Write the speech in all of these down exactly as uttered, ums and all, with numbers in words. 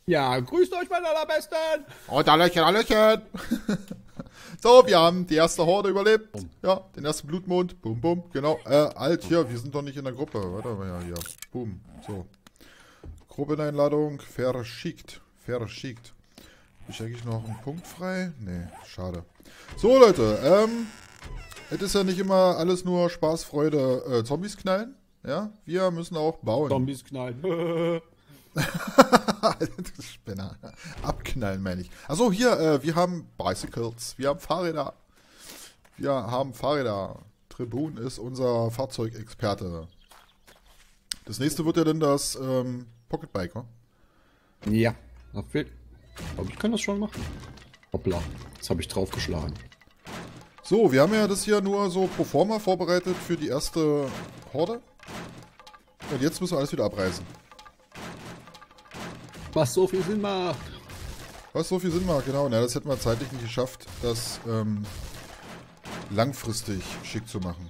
Ja, grüßt euch, meine Allerbesten! Und Hallöchen, Hallöchen. So, wir haben die erste Horde überlebt. Bumm. Ja, den ersten Blutmond. Bum, bum, genau. Äh, alt, hier, wir sind doch nicht in der Gruppe. Warte mal, ja, hier. Boom, so. Gruppeneinladung verschickt. Verschickt. Hab ich eigentlich noch einen Punkt frei? Nee, schade. So, Leute, ähm, es ist ja nicht immer alles nur Spaß, Freude, äh, Zombies knallen. Ja, wir müssen auch bauen. Zombies knallen. Spinner. Abknallen, meine ich. Achso, hier, äh, wir haben Bicycles, wir haben Fahrräder. Wir haben Fahrräder. Tribun ist unser Fahrzeugexperte. Das nächste wird ja dann das ähm, Pocketbike, ne? Ja, das fehlt. Aber ich kann das schon machen. Hoppla, jetzt habe ich draufgeschlagen. So, wir haben ja das hier nur so pro forma vorbereitet für die erste Horde. Und jetzt müssen wir alles wieder abreißen. Was so viel Sinn macht. Was so viel Sinn macht, genau. Na, das hätten wir zeitlich nicht geschafft, das ähm, langfristig schick zu machen.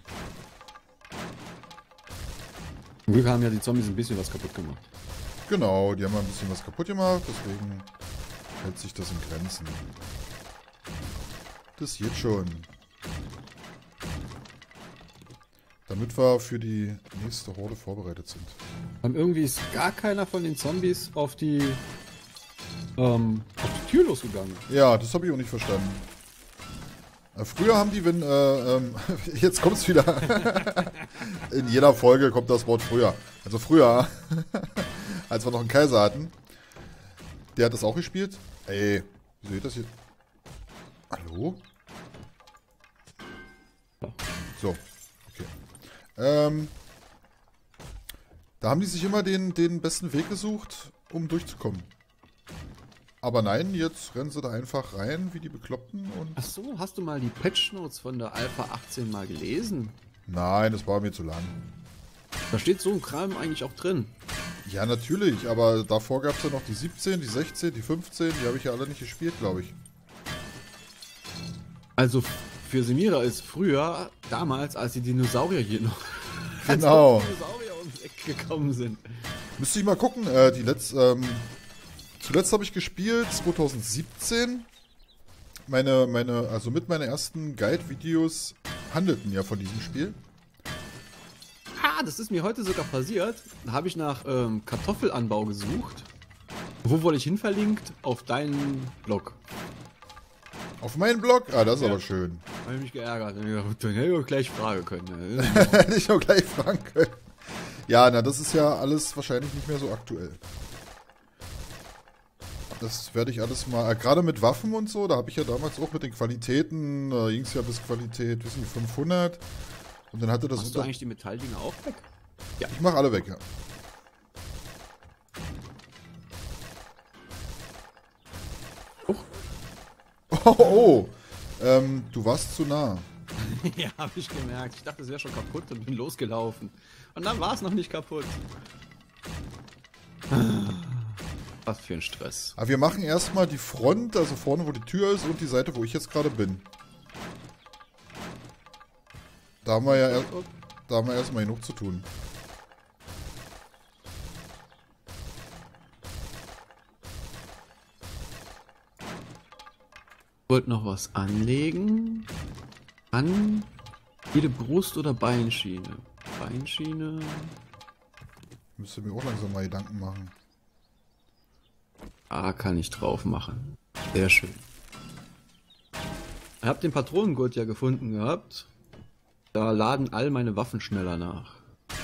Zum Glück haben ja die Zombies ein bisschen was kaputt gemacht. Genau, die haben mal ein bisschen was kaputt gemacht, deswegen hält sich das in Grenzen. Das geht schon. Damit wir für die nächste Horde vorbereitet sind. Und irgendwie ist gar keiner von den Zombies auf die, ähm, auf die Tür losgegangen. Ja, das habe ich auch nicht verstanden. Äh, Früher haben die, wenn, äh, ähm, jetzt kommt es wieder. In jeder Folge kommt das Wort früher. Also früher, als wir noch einen Kaiser hatten, der hat das auch gespielt. Ey, wieso geht das hier? Hallo? Ja. So, okay. Ähm, da haben die sich immer den, den besten Weg gesucht, um durchzukommen. Aber nein, jetzt rennen sie da einfach rein, wie die Bekloppten und... Ach so, hast du mal die Patch Notes von der Alpha achtzehn mal gelesen? Nein, das war mir zu lang. Da steht so ein Kram eigentlich auch drin. Ja, natürlich, aber davor gab es ja noch die siebzehn, die sechzehn, die fünfzehn, die habe ich ja alle nicht gespielt, glaube ich. Also für Semira ist früher, damals, als die Dinosaurier hier noch... Genau. als die Dinosaurier ums Eck gekommen sind. Müsste ich mal gucken, äh, die letzte, ähm, zuletzt habe ich gespielt, zwanzig siebzehn. Meine, meine, also mit meinen ersten Guide-Videos handelten ja von diesem Spiel. Ah, das ist mir heute sogar passiert. Da habe ich nach ähm, Kartoffelanbau gesucht. Wo wurde ich hin verlinkt? Auf deinen Blog. Auf meinen Blog? Ah, das ist Ja. aber schön. Habe ich mich geärgert. Dann hab ich gedacht, Dann hätte ich auch gleich fragen können. ne? Hätte ich auch gleich fragen können. Ja, na, das ist ja alles wahrscheinlich nicht mehr so aktuell. Das werde ich alles mal, äh, gerade mit Waffen und so, da habe ich ja damals auch mit den Qualitäten, da ging es ja bis Qualität, wissen die, fünfhundert. Und dann hatte das Hast du unter... eigentlich die Metalldinger auch weg? Ich mache alle weg, ja. Huch. Oh, oh. Ähm, du warst zu nah. Ja, habe ich gemerkt. Ich dachte, es wäre schon kaputt und bin losgelaufen. Und dann war es noch nicht kaputt. Was für ein Stress. Aber wir machen erstmal die Front, also vorne, wo die Tür ist, und die Seite, wo ich jetzt gerade bin. Da haben wir ja er da haben wir erstmal genug zu tun. Wollt noch was anlegen? An jede Brust- oder Beinschiene? Beinschiene. Müsste mir auch langsam mal Gedanken machen. Ah, kann ich drauf machen. Sehr schön. Ich habe den Patronengurt ja gefunden gehabt. Da laden all meine Waffen schneller nach.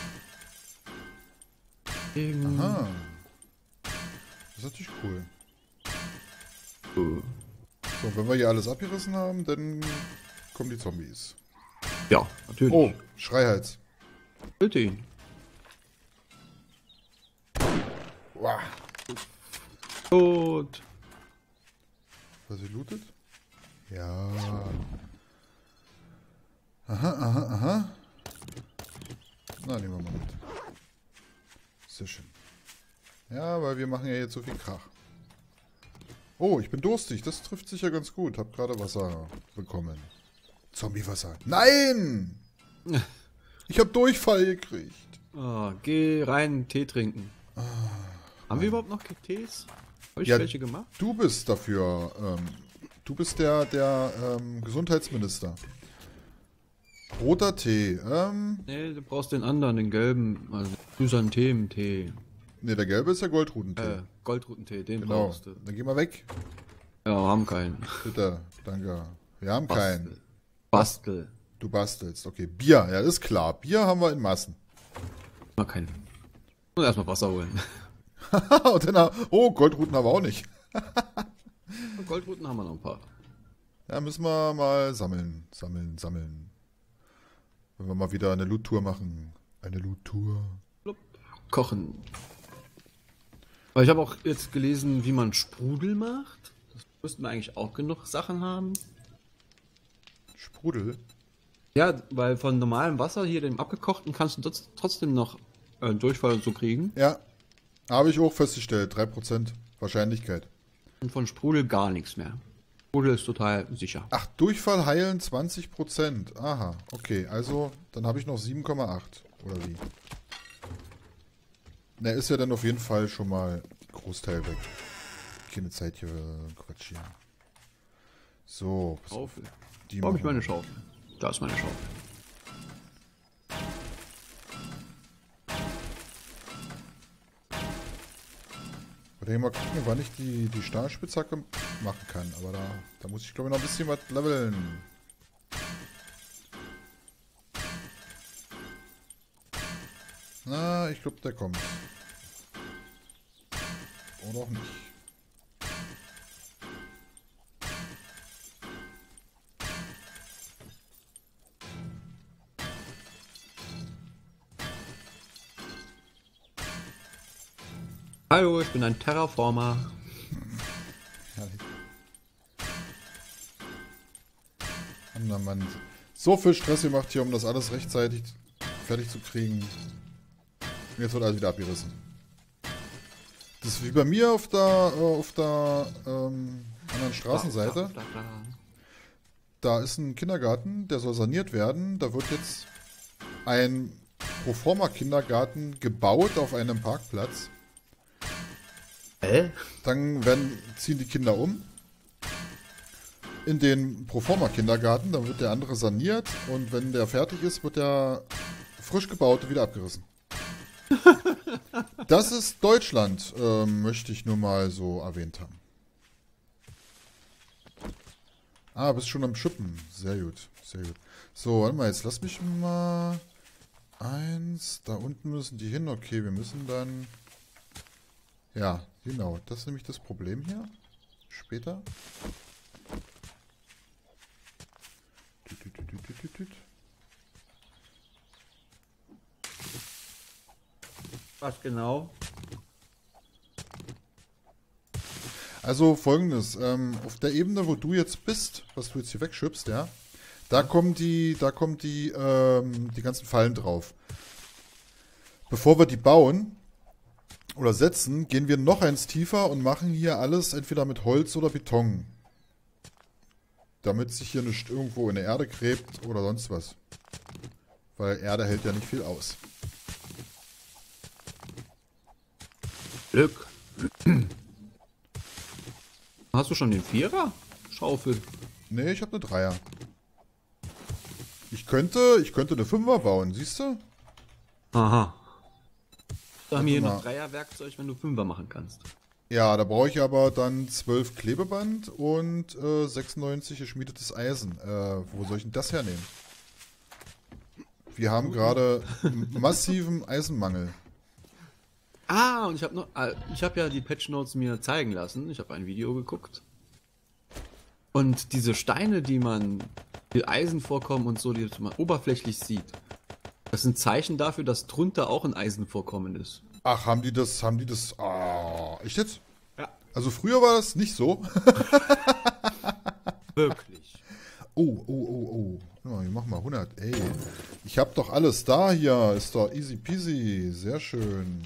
Irgend- Ah. Das ist natürlich cool. Oh. So, wenn wir hier alles abgerissen haben, dann kommen die Zombies. Ja, natürlich. Oh, Schreihals. Bitte ihn. Wow. Gut. Was ihr lootet? Ja. Aha, aha, aha. Na, nehmen wir mal mit. Sehr schön. Ja, weil wir machen ja jetzt so viel Krach. Oh, ich bin durstig. Das trifft sich ja ganz gut. Hab gerade Wasser bekommen. Zombiewasser. Nein! Ich hab Durchfall gekriegt. Oh, geh rein, Tee trinken. Haben wir überhaupt noch Tees? Habe ich Ja, welche gemacht? Du bist dafür, ähm, du bist der, der ähm, Gesundheitsminister. Roter Tee, ähm, Nee, du brauchst den anderen, den gelben, also Chrysanthemen-Tee. ne, der gelbe ist der Goldrudentee. Äh, Goldrutentee, den Genau, brauchst du. dann geh mal weg. Ja, haben keinen. Bitte, danke. Wir haben keinen. Bastel. Du bastelst, okay. Bier, ja, ist klar. Bier haben wir in Massen. Mal keinen. Muss erstmal Wasser holen. Und dann, oh, Goldruten haben wir auch nicht. Goldruten haben wir noch ein paar. Ja, müssen wir mal sammeln, sammeln, sammeln. Wenn wir mal wieder eine Loot-Tour machen. Eine Loot-Tour. Kochen. Aber ich habe auch jetzt gelesen, wie man Sprudel macht. Das müssten wir eigentlich auch genug Sachen haben. Sprudel? Ja, weil von normalem Wasser, hier dem abgekochten, kannst du trotz- trotzdem noch äh, Durchfall und so kriegen. Ja, habe ich auch festgestellt. drei Prozent Wahrscheinlichkeit. Und von Sprudel gar nichts mehr. Sprudel ist total sicher. Ach, Durchfall heilen zwanzig Prozent. Aha, okay. Also, dann habe ich noch sieben Komma acht. Oder wie? Na, ist ja dann auf jeden Fall schon mal Großteil weg. Keine Zeit hier äh, Quatsch hier. So, pass auf. Schaufel. Die Wo habe machen ich meine wir. Schaufel? Da ist meine Schaufel. Oder hier mal gucken, wann ich die, die Stahlspitzhacke machen kann. Aber da, da muss ich, glaube ich, noch ein bisschen was leveln. Na, ich glaube, der kommt. Oder auch nicht. Hallo, ich bin ein Terraformer. Herrlich. Mann, Mann, Mann. So viel Stress gemacht hier, um das alles rechtzeitig fertig zu kriegen. Und jetzt wird alles wieder abgerissen. Das ist wie bei mir auf der, äh, auf der ähm, anderen Straßenseite. Da, da, da, da. Da ist ein Kindergarten, der soll saniert werden. Da wird jetzt ein Proforma-Kindergarten gebaut auf einem Parkplatz. Hä? Dann werden, ziehen die Kinder um in den Proforma-Kindergarten. Dann wird der andere saniert. Und wenn der fertig ist, wird der frisch gebaute wieder abgerissen. Das ist Deutschland, ähm, möchte ich nur mal so erwähnt haben. Ah, bist schon am Schippen. Sehr gut, sehr gut. So, warte mal, jetzt lass mich mal... Eins, da unten müssen die hin. Okay, wir müssen dann... Ja, genau. Das ist nämlich das Problem hier. Später. Tüt, tüt, tüt, tüt, tüt, tüt. Was genau? Also folgendes, ähm, auf der Ebene, wo du jetzt bist, was du jetzt hier wegschüppst, ja, da kommen die, da kommen die, ähm, die ganzen Fallen drauf. Bevor wir die bauen oder setzen, gehen wir noch eins tiefer und machen hier alles entweder mit Holz oder Beton. Damit sich hier nicht irgendwo in der Erde gräbt oder sonst was. Weil Erde hält ja nicht viel aus. Glück. Hast du schon den Vierer? Schaufel. Nee, ich habe eine Dreier. Ich könnte, ich könnte eine Fünfer bauen, siehst du? Aha. Da haben wir hier mal. noch Dreier-Werkzeug, wenn du Fünfer machen kannst. Ja, da brauche ich aber dann zwölf Klebeband und äh, sechsundneunzig geschmiedetes Eisen. Äh, wo soll ich denn das hernehmen? Wir haben gerade massiven Eisenmangel. Ah, und ich habe noch, äh, ich habe ja die Patch Notes mir zeigen lassen. Ich habe ein Video geguckt. Und diese Steine, die man, die Eisen vorkommen und so, die man oberflächlich sieht, das sind Zeichen dafür, dass drunter auch ein Eisenvorkommen ist. Ach, haben die das, haben die das, ah, echt jetzt? Ja. Also früher war das nicht so. Wirklich. Oh, oh, oh, oh. Ja, ich mach mal hundert, ey. Ich hab doch alles da hier. Ist doch easy peasy. Sehr schön.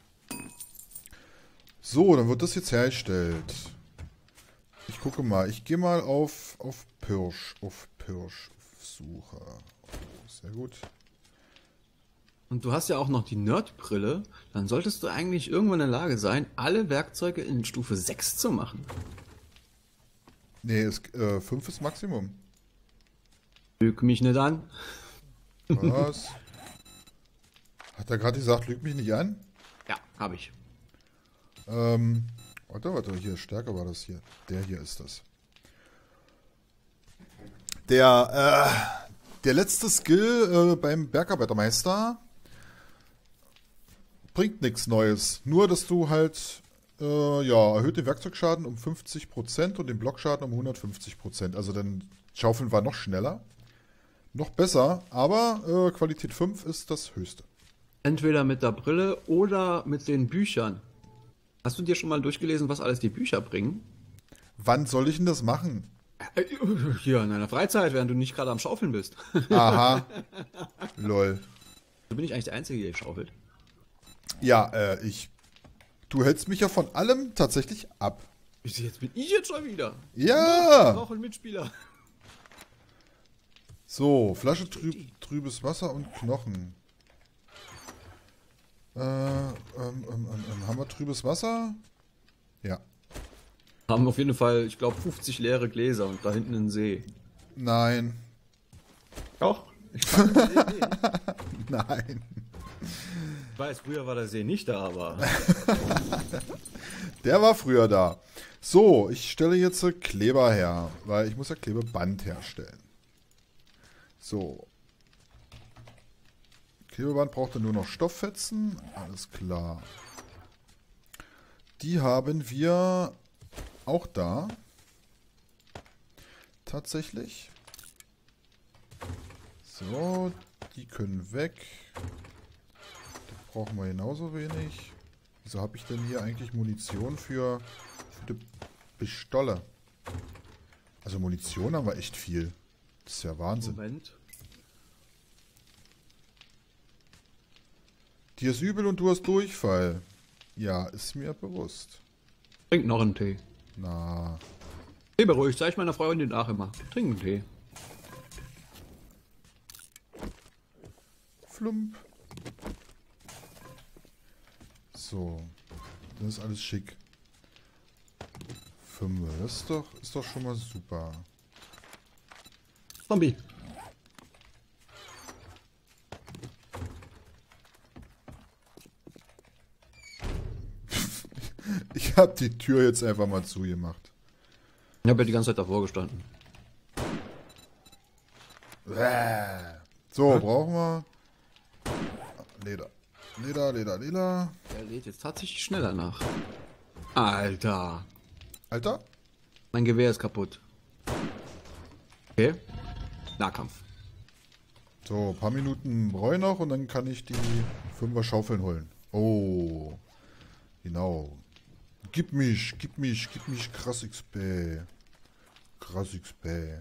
So, dann wird das jetzt hergestellt. Ich gucke mal. Ich gehe mal auf, auf Pirsch. Auf Pirsch. Auf Suche. Oh, sehr gut. Und du hast ja auch noch die Nerdbrille. Dann solltest du eigentlich irgendwann in der Lage sein, alle Werkzeuge in Stufe sechs zu machen. Nee, ist, äh, fünf ist Maximum. Lüg mich nicht an. Was? Hat er gerade gesagt, lüg mich nicht an? Ja, habe ich. Ähm, warte, warte, hier, stärker war das hier. Der hier ist das. Der, äh, der letzte Skill äh, beim Bergarbeitermeister bringt nichts Neues. Nur, dass du halt, äh, ja, erhöht den Werkzeugschaden um fünfzig Prozent und den Blockschaden um hundertfünfzig Prozent. Also dann Schaufeln war noch schneller, noch besser, aber äh, Qualität fünf ist das höchste. Entweder mit der Brille oder mit den Büchern. Hast du dir schon mal durchgelesen, was alles die Bücher bringen? Wann soll ich denn das machen? Äh, Hier in deiner Freizeit, während du nicht gerade am Schaufeln bist. Aha. Lol. Da bin ich eigentlich der Einzige, der schaufelt. Ja, äh, ich. Du hältst mich ja von allem tatsächlich ab. Jetzt bin ich jetzt schon wieder. Ich Ja! brauche einen Mitspieler. So, Flasche trüb, trübes Wasser und Knochen. Äh, ähm, ähm, ähm, ähm, haben wir trübes Wasser? Ja. Haben auf jeden Fall, ich glaube, fünfzig leere Gläser und da hinten ein See. Nein. Doch. Ich kann den See sehen. Nein. Ich weiß, früher war der See nicht da, aber. Der war früher da. So, ich stelle jetzt Kleber her, weil ich muss ja Klebeband herstellen. So. Klebeband braucht er nur noch Stofffetzen. Alles klar. Die haben wir auch da. Tatsächlich. So, die können weg. Da brauchen wir genauso wenig. Wieso habe ich denn hier eigentlich Munition für, für die Pistolle? Also Munition haben wir echt viel. Das ist ja Wahnsinn. Moment. Dir ist übel und du hast Durchfall. Ja, ist mir bewusst. Trink noch einen Tee. Na, Lebe ruhig, sag ich meiner Freundin auch immer. Trink einen Tee. flump. So, das ist alles schick. Fünf, das ist doch, ist doch schon mal super. Zombie. Ich habe die Tür jetzt einfach mal zugemacht. Ich habe ja die ganze Zeit davor gestanden. So, brauchen wir Leder. Leder, Leder, Leder. Der lädt jetzt tatsächlich schneller nach. Alter. Alter? Mein Gewehr ist kaputt. Okay. Nahkampf. So, ein paar Minuten brauche ich noch und dann kann ich die Fünfer Schaufeln holen. Oh. Genau. Gib mich, gib mich, gib mich krass X P. Krass X P.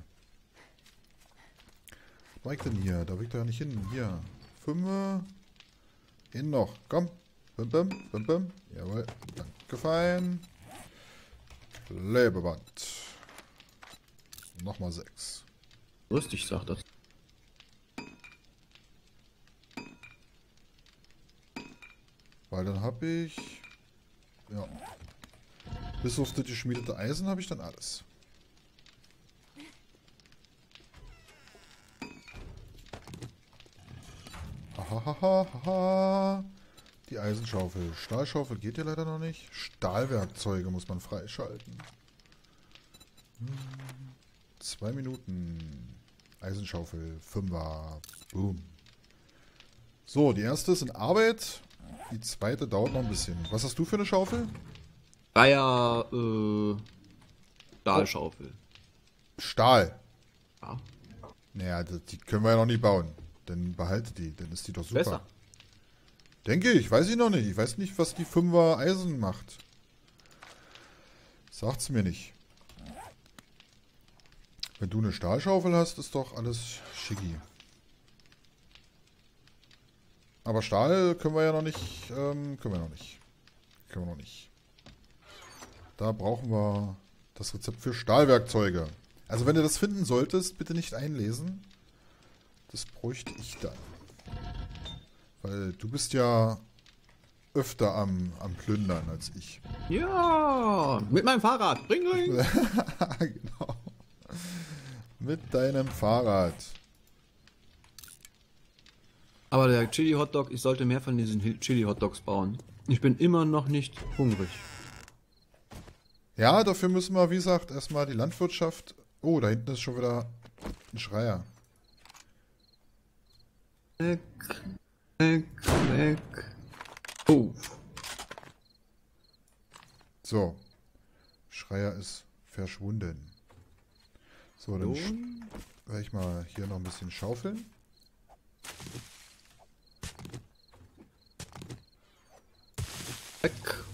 Was war ich denn hier? Da will ich doch ja nicht hin. Hier. Fünfer. Hin noch. Komm. Bim, bim, bim, bim. Jawohl. Danke fein. Klebeband. Nochmal sechs. Lustig, sagt das. Weil dann habe ich... Ja. Bis auf das geschmiedete Eisen habe ich dann alles. Hahaha. Die Eisenschaufel. Stahlschaufel geht ja leider noch nicht. Stahlwerkzeuge muss man freischalten. Hm. Zwei Minuten. Eisenschaufel. Fünfer. Boom. So, die erste ist in Arbeit. Die zweite dauert noch ein bisschen. Was hast du für eine Schaufel? Dreier, äh, Stahlschaufel. Stahl. Ja. Naja, das- die können wir ja noch nicht bauen. Dann behalte die, dann ist die doch super. Besser. Denke ich, weiß ich noch nicht. Ich weiß nicht, was die Fünfer Eisen macht. Sagt's mir nicht. Wenn du eine Stahlschaufel hast, ist doch alles schicki. Aber Stahl können wir ja noch nicht, ähm, können wir noch nicht. Können wir noch nicht. Da brauchen wir das Rezept für Stahlwerkzeuge. Also wenn du das finden solltest, bitte nicht einlesen. Das bräuchte ich dann. Weil du bist ja öfter am, am Plündern als ich. Ja, mit meinem Fahrrad. Ring, ring. Genau. Mit deinem Fahrrad. Aber der Chili Hotdog, ich sollte mehr von diesen Chili Hotdogs bauen. Ich bin immer noch nicht hungrig. Ja, dafür müssen wir, wie gesagt, erstmal die Landwirtschaft... Oh, da hinten ist schon wieder ein Schreier. Weg, weg, weg. Oh. So. Schreier ist verschwunden. So, dann werde ich mal hier noch ein bisschen schaufeln. Weg.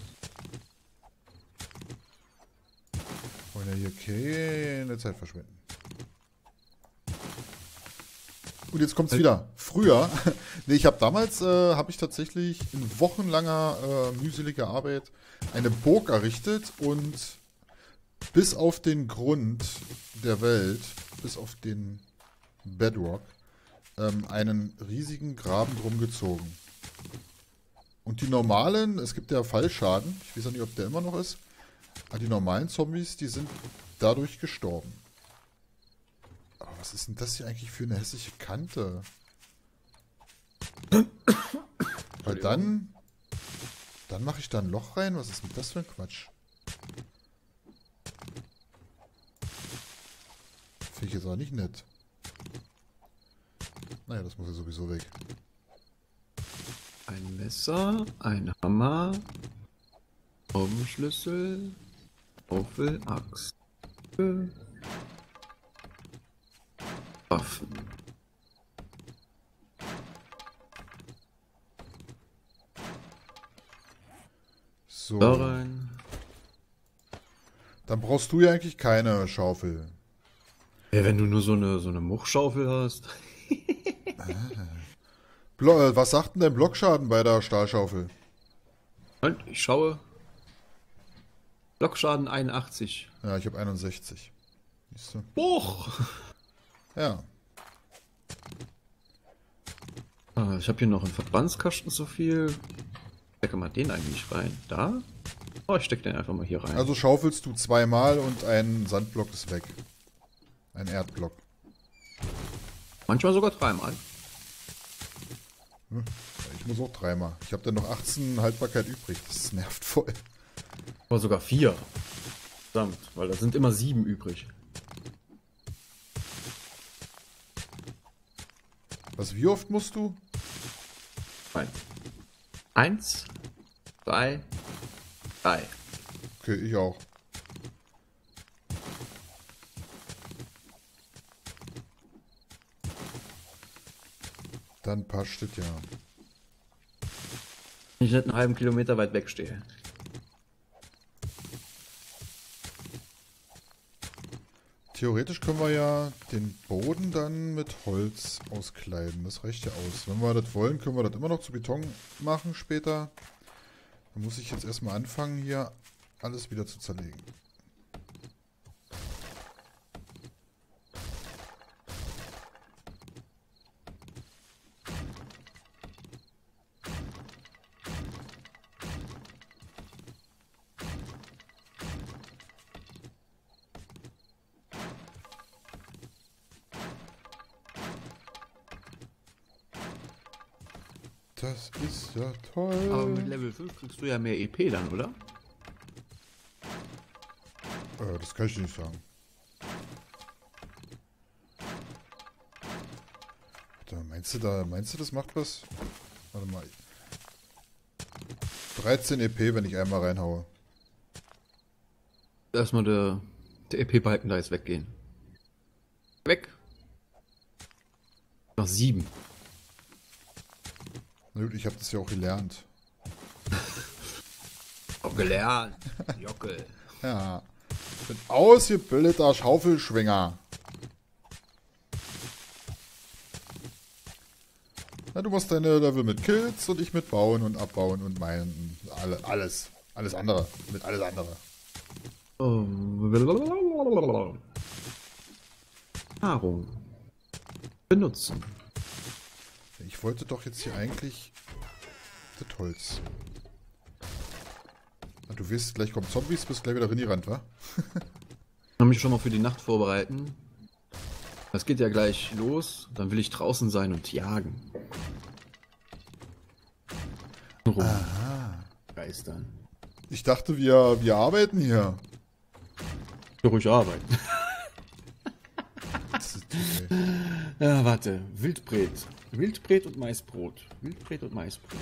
Wollen ja hier keine Zeit verschwenden. Und jetzt kommt's wieder. Früher, nee, ich habe damals, äh, habe ich tatsächlich in wochenlanger äh, mühseliger Arbeit eine Burg errichtet und bis auf den Grund der Welt, bis auf den Bedrock, ähm, einen riesigen Graben drum gezogen. Und die normalen, es gibt ja Fallschaden, ich weiß auch nicht, ob der immer noch ist, aber die normalen Zombies, die sind dadurch gestorben. Aber was ist denn das hier eigentlich für eine hässliche Kante? Weil dann, dann mache ich da ein Loch rein, was ist denn das für ein Quatsch? Finde ich jetzt auch nicht nett. Naja, das muss ja sowieso weg. Ein Messer, ein Hammer, Schraubenschlüssel, Schaufel, Axt, Waffen. So. Da rein. Dann brauchst du ja eigentlich keine Schaufel. Ja, wenn du nur so eine, so eine Muchschaufel hast. Blo äh, was sagt denn dein Blockschaden bei der Stahlschaufel? Und ich schaue. Blockschaden einundachtzig. Ja, ich habe einundsechzig. Siehst du? Hoch! Ja. Ah, ich habe hier noch einen Verbandskasten so viel. Stecke mal den eigentlich rein. Da? Oh, ich stecke den einfach mal hier rein. Also schaufelst du zweimal und ein Sandblock ist weg. Ein Erdblock. Manchmal sogar dreimal. Hm, ich muss auch dreimal. Ich habe dann noch achtzehn Haltbarkeit übrig. Das nervt voll. Aber sogar vier. Verdammt, weil da sind immer sieben übrig. Was, wie oft musst du? Nein. Eins, zwei, drei. Okay, ich auch. Dann passt es ja. Wenn ich nicht einen halben Kilometer weit weg stehe. Theoretisch können wir ja den Boden dann mit Holz auskleiden. Das reicht ja aus. Wenn wir das wollen, können wir das immer noch zu Beton machen später. Dann muss ich jetzt erstmal anfangen, hier alles wieder zu zerlegen. Das ist ja toll. Aber mit Level fünf kriegst du ja mehr E P dann, oder? Äh, das kann ich nicht sagen. Warte, meinst du da, meinst du das macht was? Warte mal. dreizehn E P, wenn ich einmal reinhaue. Erstmal der, der E P-Balken da jetzt weggehen. Weg. Noch sieben. Na gut, ich habe das ja auch gelernt. Auch gelernt. Jockel. Ja. Ich bin ausgebildeter Schaufelschwinger. Na, du machst deine Level mit Kills und ich mit Bauen und Abbauen und meinen. Alle, alles. Alles andere. Mit alles andere. Oh. Nahrung. Benutzen. Ich wollte doch jetzt hier eigentlich Nachtholz. Du wirst, gleich kommen Zombies, bist gleich wieder reingerannt, wa? Ich kann mich schon mal für die Nacht vorbereiten. Das geht ja gleich los. Dann will ich draußen sein und jagen. Rum. Aha. Geistern. Ich dachte, wir, wir arbeiten hier. Ja, ruhig arbeiten. Das ist okay. Ja, warte. Wildbret. Wildbret und Maisbrot. Wildbret und Maisbrot.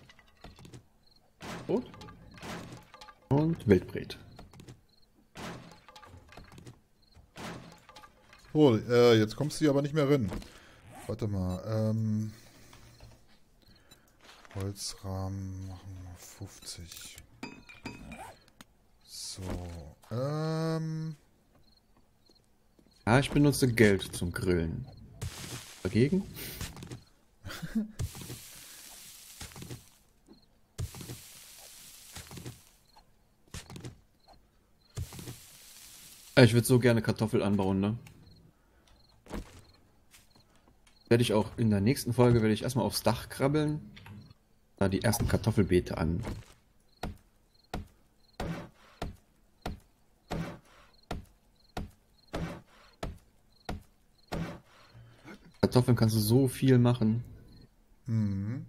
Brot. Und Wildbret. Oh, äh, jetzt kommst du hier aber nicht mehr rein. Warte mal, ähm... Holzrahmen machen wir fünfzig. So, ähm... Ja, ich benutze Geld zum Grillen. Dagegen? Ich würde so gerne Kartoffel anbauen, ne? Werde ich auch in der nächsten Folge, werde ich erstmal aufs Dach krabbeln, da die ersten Kartoffelbeete an. Kartoffeln kannst du so viel machen. Mhm.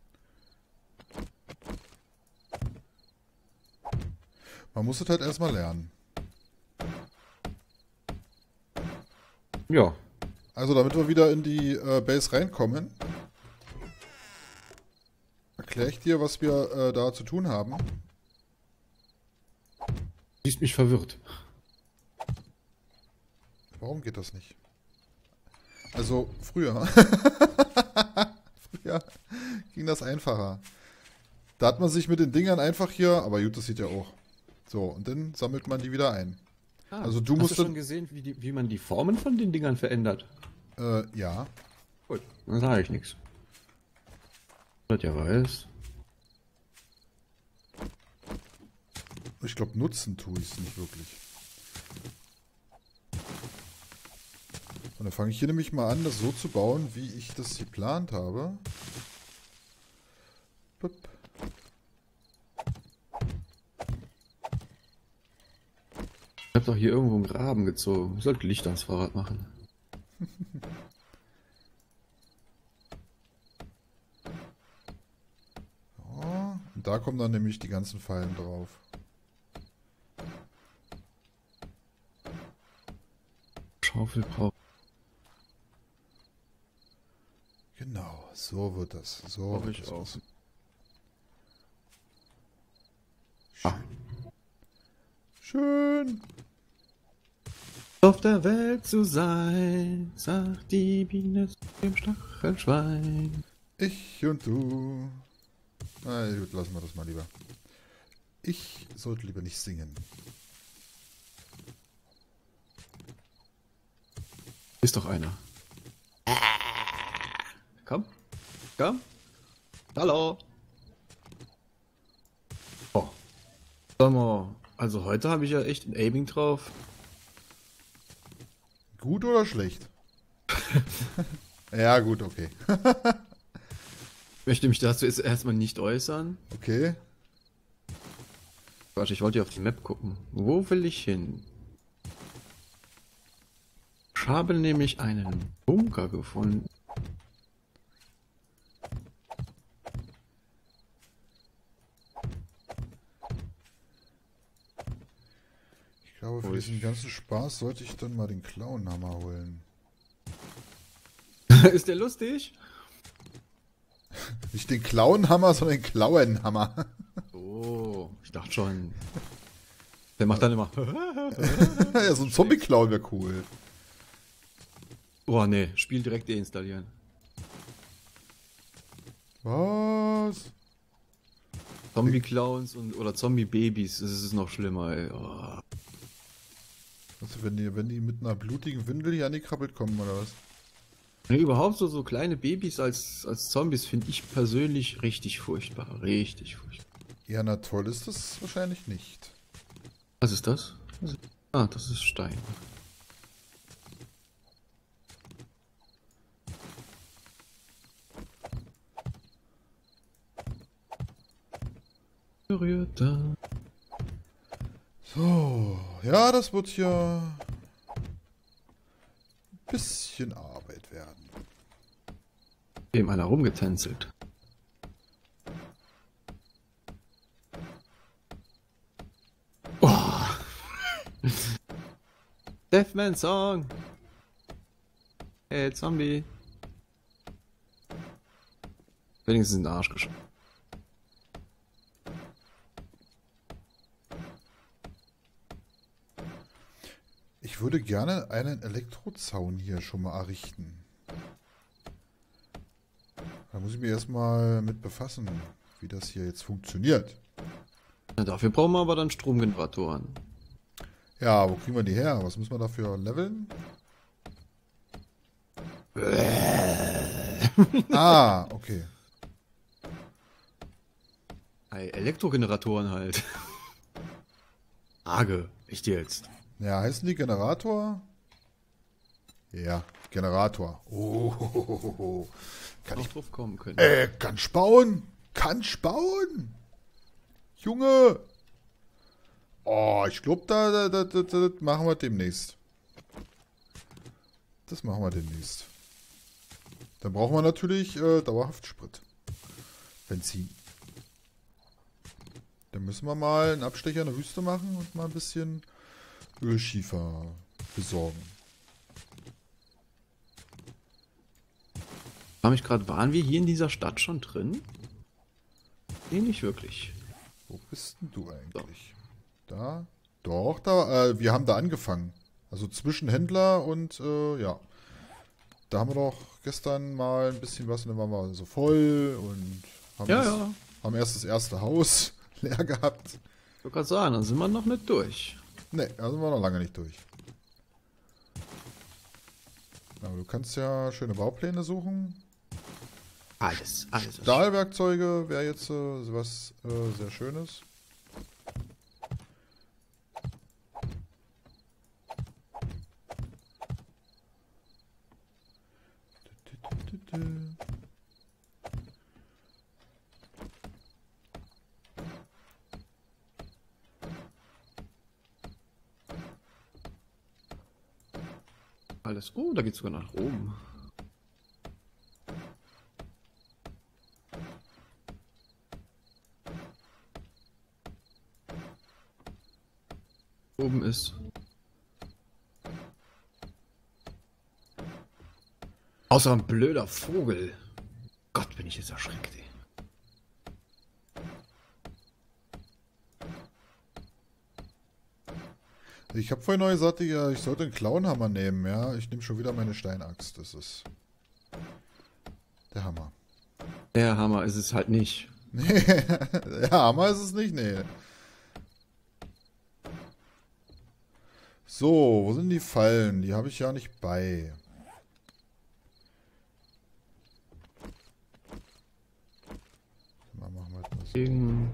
Man muss es halt erstmal lernen. Ja. Also damit wir wieder in die äh, Base reinkommen, erkläre ich dir, was wir äh, da zu tun haben. Siehst mich verwirrt. Warum geht das nicht? Also früher, früher ging das einfacher. Da hat man sich mit den Dingern einfach hier, aber gut, das sieht ja auch. So, und dann sammelt man die wieder ein. Ah, Also du hast musst du schon gesehen, wie, die, wie man die Formen von den Dingern verändert? Äh, ja. Gut, dann sage ich nichts. Das ja weiß. Ich glaube, nutzen tue ich es nicht wirklich. Und dann fange ich hier nämlich mal an, das so zu bauen, wie ich das geplant habe. Pup. Ich hab doch hier irgendwo einen Graben gezogen. Ich sollte Licht ans Fahrrad machen. Ja, und da kommen dann nämlich die ganzen Fallen drauf. Schaufel braucht. Genau, so wird das. So Hoffe wird ich das auch. was. Ah. Schön. Auf der Welt zu sein, sagt die Biene zu dem Stachelschwein. Ich und du. Na gut, lassen wir das mal lieber. Ich sollte lieber nicht singen. Ist doch einer. Komm. Komm. Hallo. Oh. Sag mal, also heute habe ich ja echt ein Aiming drauf. Gut oder schlecht? Ja, gut, okay. Ich möchte mich dazu jetzt erstmal nicht äußern. Okay. Warte, ich wollte ja auf die Map gucken. Wo will ich hin? Ich habe nämlich einen Bunker gefunden. Ich glaube, für diesen ganzen Spaß sollte ich dann mal den Clownhammer holen. Ist der lustig? Nicht den Clownhammer, sondern den Klauenhammer. Oh, ich dachte schon. Der macht dann immer. Ja, so ein Zombie-Clown wäre cool. Oh ne, Spiel direkt deinstallieren. Was? Zombie-Clowns und oder Zombie-Babys, das ist noch schlimmer, ey. Oh. Also wenn die, wenn die mit einer blutigen Windel hier angekrabbelt kommen, oder was? Nee, überhaupt so, so kleine Babys als, als Zombies finde ich persönlich richtig furchtbar. Richtig furchtbar. Ja, na toll ist das wahrscheinlich nicht. Was ist das? Was ist- Ah, das ist Stein. berührt da. So, ja, das wird hier ein bisschen Arbeit werden. Eben einer rumgetänzelt. Oh. Deathman Song. Hey, Zombie. Wenigstens in den Arsch geschossen. Ich würde gerne einen Elektrozaun hier schon mal errichten. Da muss ich mich erstmal mit befassen, wie das hier jetzt funktioniert. Ja, dafür brauchen wir aber dann Stromgeneratoren. Ja, wo kriegen wir die her? Was müssen wir dafür leveln? Ah, okay. Hey, Elektrogeneratoren halt. Arge, echt jetzt. Ja, heißen die Generator? Ja, Generator. Oh, kann ich drauf kommen können. Äh, kann ich bauen? Kann ich bauen? Junge! Oh, ich glaube, da, da, da, da, das machen wir demnächst. Das machen wir demnächst. Dann brauchen wir natürlich äh, dauerhaft Sprit. Benzin. Dann müssen wir mal einen Abstecher in der Wüste machen und mal ein bisschen Ölschiefer besorgen. Ich frage mich gerade, waren wir hier in dieser Stadt schon drin? Nee, nicht wirklich. Wo bist denn du eigentlich? So. Da? Doch, da. Äh, wir haben da angefangen. Also zwischen Händler und, äh, ja. Da haben wir doch gestern mal ein bisschen was und dann waren wir so voll und haben, Ja, das, ja. haben erst das erste Haus leer gehabt. Ich wollte gerade sagen, dann sind wir noch nicht durch. Ne, da sind wir noch lange nicht durch. Aber du kannst ja schöne Baupläne suchen. Alles, alles. Stahlwerkzeuge wäre jetzt äh, was äh, sehr Schönes. Alles. Oh, da geht's sogar nach oben. Oben ist. Außer ein blöder Vogel. Gott, bin ich jetzt erschreckt, ey. Ich habe vorhin neu gesagt, ja, ich sollte einen Clownhammer nehmen, ja. Ich nehme schon wieder meine Steinaxt. Das ist der Hammer. Der Hammer ist es halt nicht. Nee, der Hammer ist es nicht, nee. So, wo sind die Fallen? Die habe ich ja nicht bei. Mal machen wir das. Gegen...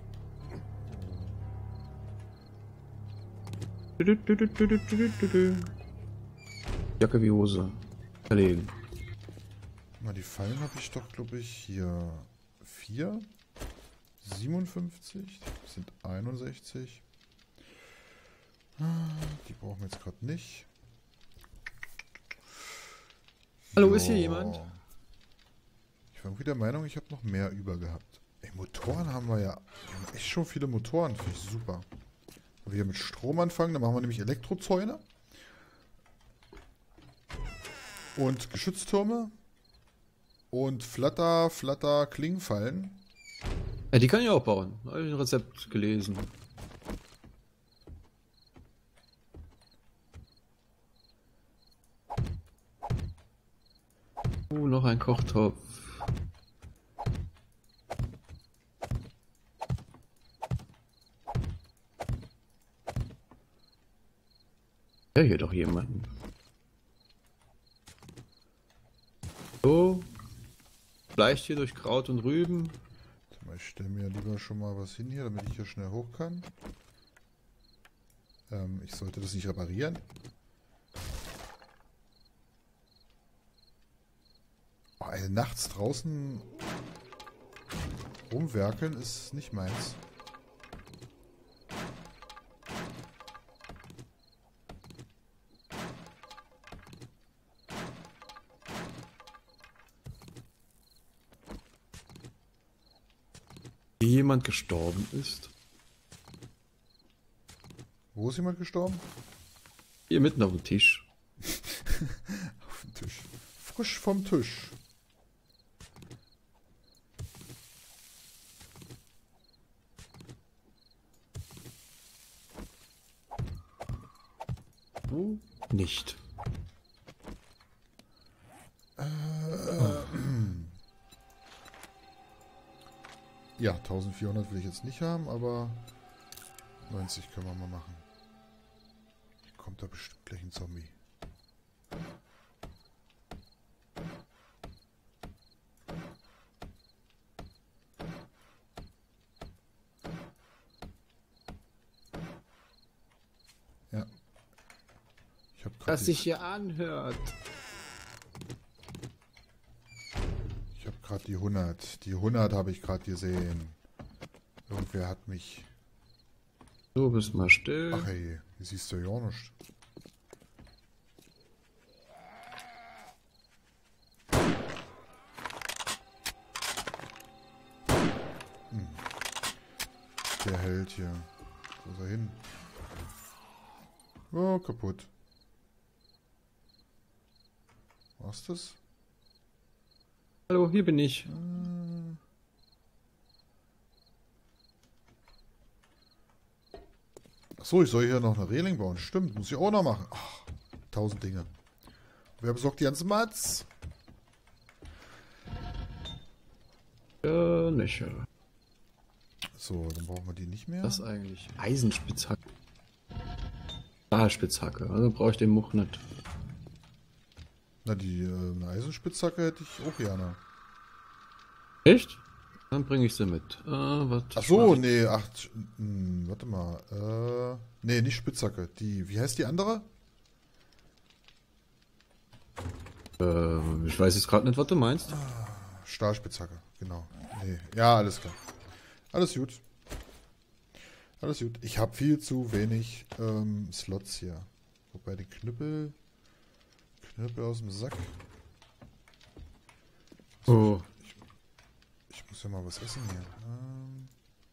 Jacke wie Hose. Verlegen. Mal, die Fallen habe ich doch, glaube ich, hier vier. siebenundfünfzig. Das sind einundsechzig. Die brauchen wir jetzt gerade nicht. Hallo, Jo. ist hier jemand? Ich war irgendwie der Meinung, ich habe noch mehr über gehabt. Ey, Motoren haben wir ja. Wir haben echt schon viele Motoren. Finde ich super. Wenn wir hier mit Strom anfangen, dann machen wir nämlich Elektrozäune. Und Geschütztürme. Und Flatter, Flatter, Klingfallen. Ja, die kann ich auch bauen. Da habe ich ein Rezept gelesen. Uh, noch ein Kochtopf. Ja, hier doch jemanden. So. Vielleicht hier durch Kraut und Rüben. Ich stelle mir lieber schon mal was hin hier, damit ich hier schnell hoch kann. Ähm, ich sollte das nicht reparieren. Oh, ey, nachts draußen rumwerkeln ist nicht meins. jemand gestorben ist. Wo ist jemand gestorben? Hier mitten auf dem Tisch. Auf dem Tisch. Frisch vom Tisch. Wo? Nicht. Äh, ja, eintausendvierhundert will ich jetzt nicht haben, aber neunzig können wir mal machen. Hier kommt da bestimmt gleich ein Zombie. Ja. Ich habe gerade Was sich hier anhört. Ich habe gerade die hundert. Die hundert habe ich gerade gesehen. Irgendwer hat mich... Du bist mal still. Ach hey, wie siehst du ja nicht. Hm. Der hält hier. Wo ist er hin? Oh, kaputt. Was das? Hallo, hier bin ich. Achso, ich soll hier noch eine Reling bauen. Stimmt, muss ich auch noch machen. Ach, tausend Dinge. Wer besorgt die ganzen Mats? Ja, nicht. Ja. So, dann brauchen wir die nicht mehr. Was eigentlich? Eisenspitzhacke. Stahlspitzhacke. Also brauche ich den Much nicht. Na, die äh, eine Eisenspitzhacke hätte ich auch gerne. Echt? Dann bringe ich sie mit. Äh, was Ach so, nee, ach, mh, warte mal. Äh, nee, nicht Spitzhacke. Die, wie heißt die andere? Äh, ich weiß jetzt gerade nicht, was du meinst. Stahlspitzhacke, genau. Nee, ja, alles klar. Alles gut. Alles gut. Ich habe viel zu wenig ähm, Slots hier. Wobei die Knüppel... Knüppel aus dem Sack. Oh. Ich, ich muss ja mal was essen hier. Ähm,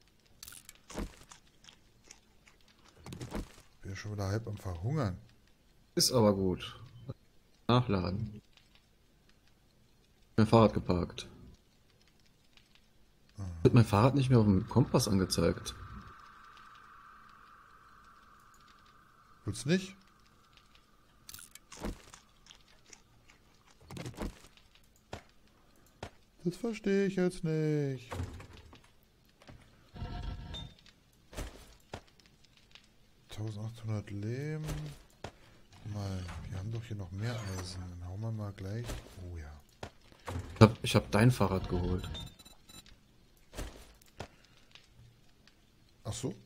bin ja schon wieder halb am Verhungern. Ist aber gut. Nachladen. Mein Fahrrad geparkt. Wird mein Fahrrad nicht mehr auf dem Kompass angezeigt? Willst du nicht? Das verstehe ich jetzt nicht. eintausendachthundert Lehm. Mal, wir haben doch hier noch mehr Eisen. Dann hauen wir mal gleich. Oh ja. Ich hab, ich hab dein Fahrrad geholt. Ach so.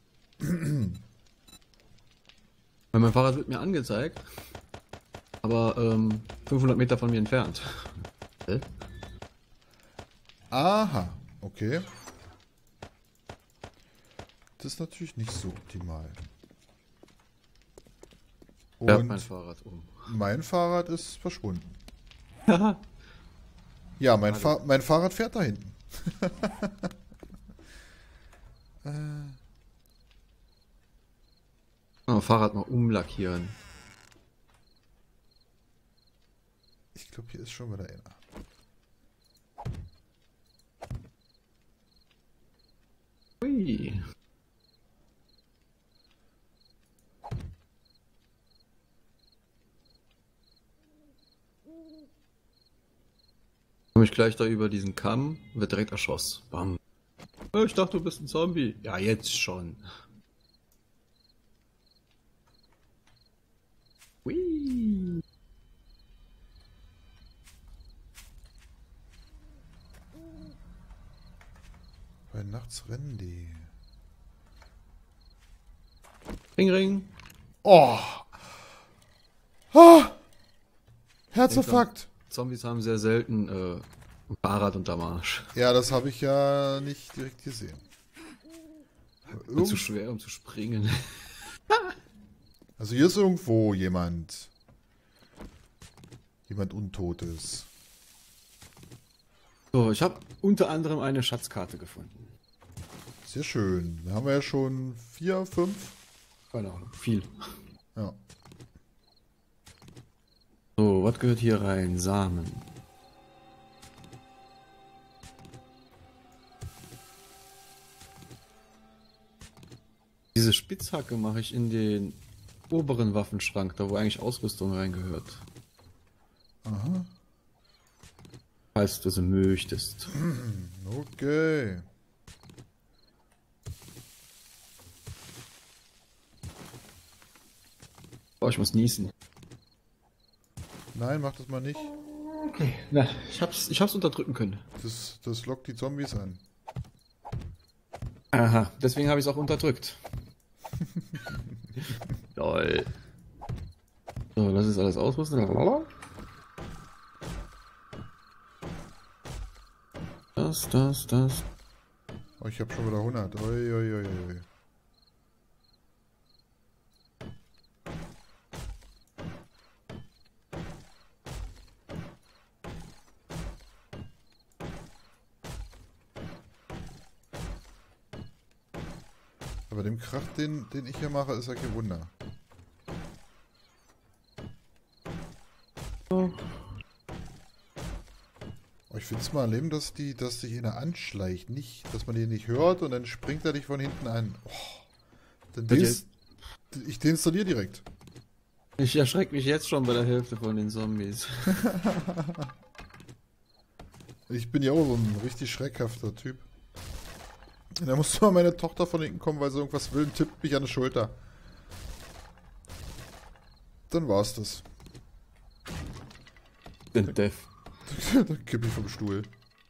Weil mein Fahrrad wird mir angezeigt. Aber ähm, fünfhundert Meter von mir entfernt. Hä? Aha, okay. Das ist natürlich nicht so optimal. Fährt Und mein Fahrrad um. mein Fahrrad ist verschwunden. Ja, mein, Fa mein Fahrrad fährt da hinten. äh, Oh, Fahrrad mal umlackieren. ich glaube, hier ist schon wieder einer. Ui. Komme ich gleich da über diesen Kamm und wird direkt erschossen. Bam. Oh, ich dachte, du bist ein Zombie. Ja, jetzt schon. Ui. Weil nachts rennen die. Ring, ring. Oh! Ah! Herzinfarkt! Zombies haben sehr selten äh, ein Fahrrad unterm Arsch. Ja, das habe ich ja nicht direkt gesehen. Und zu schwer, um zu springen. Also hier ist irgendwo jemand. Jemand Untotes. So, ich habe unter anderem eine Schatzkarte gefunden. Sehr schön. Da haben wir ja schon vier, fünf. Keine Ahnung, viel. Ja. So, was gehört hier rein? Samen. Diese Spitzhacke mache ich in den oberen Waffenschrank, da wo eigentlich Ausrüstung reingehört. Aha. Falls du sie möchtest. Okay. Oh, ich muss niesen. Nein, mach das mal nicht. Okay. Na, ich hab's, ich hab's unterdrücken können. Das, das lockt die Zombies an. Aha, deswegen habe ich es auch unterdrückt. Lol. So, das ist alles ausrüsten. Das, das, das. Oh, ich habe schon wieder hundert. Ui, ui, ui, ui. Aber dem Krach, den, den ich hier mache, ist ja kein Wunder. Oh. Oh, ich finde es mal erleben, dass die, dass sich einer anschleicht. Nicht, dass man den nicht hört und dann springt er dich von hinten an. Oh, dann des, ich deinstalliere direkt. Ich erschrecke mich jetzt schon bei der Hälfte von den Zombies. Ich bin ja auch so ein richtig schreckhafter Typ. Da muss mal meine Tochter von hinten kommen, weil sie irgendwas will und tippt mich an die Schulter. Dann war's das. Den Death. Dann kipp ich vom Stuhl.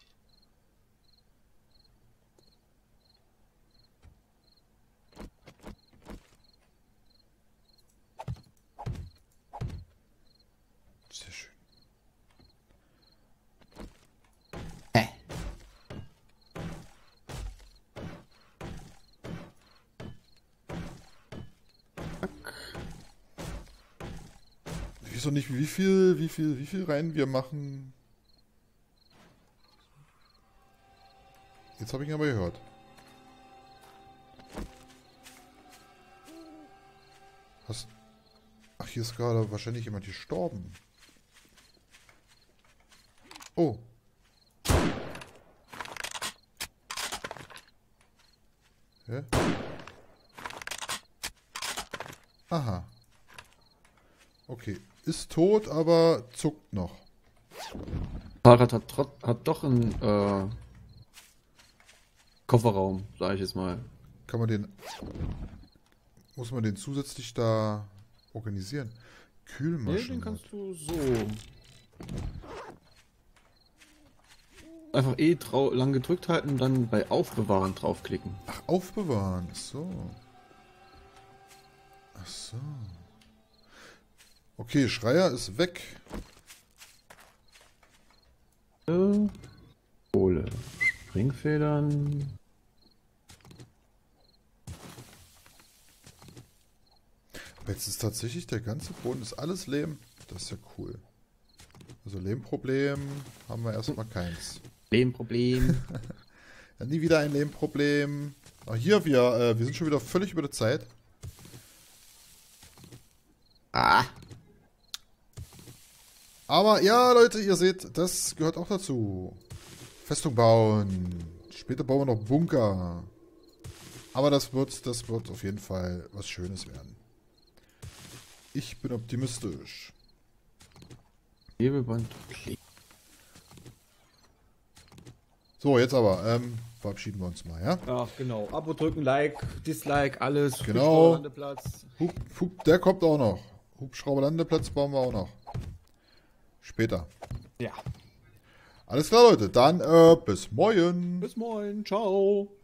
Sehr schön. Hä? Ich weiß noch nicht, wie viel, wie viel, wie viel rein wir machen. Jetzt habe ich ihn aber gehört. Hast... Ach, hier ist gerade wahrscheinlich jemand gestorben. Oh. Hä? Aha. Okay. Ist tot, aber zuckt noch. Fahrrad hat, trot- hat doch einen äh, Kofferraum, sage ich jetzt mal. Kann man den... Muss man den zusätzlich da organisieren? Nee, Kühlmaschine. den kannst du so. Einfach E trau- lang gedrückt halten und dann bei Aufbewahren draufklicken. Ach, aufbewahren. Ach so. Ach so. Okay, Schreier ist weg. Äh, Kohle. Springfedern. Aber jetzt ist tatsächlich der ganze Boden, ist alles Lehm. Das ist ja cool. Also Lehmproblem haben wir erstmal keins. Lehmproblem. Ja, nie wieder ein Lehmproblem. Ach, hier, wir, äh, wir sind schon wieder völlig über der Zeit. Ah. Aber ja, Leute, ihr seht, das gehört auch dazu. Festung bauen. Später bauen wir noch Bunker. Aber das wird, das wird auf jeden Fall was Schönes werden. Ich bin optimistisch. Hebeband. Klick. So, jetzt aber, ähm, verabschieden wir uns mal, ja? Ach, genau. Abo drücken, Like, Dislike, alles. Genau. Landeplatz. Hub, Hub, der kommt auch noch. Hubschrauberlandeplatz bauen wir auch noch. Später. Ja. Alles klar, Leute. Dann, äh, bis morgen. Bis morgen. Ciao.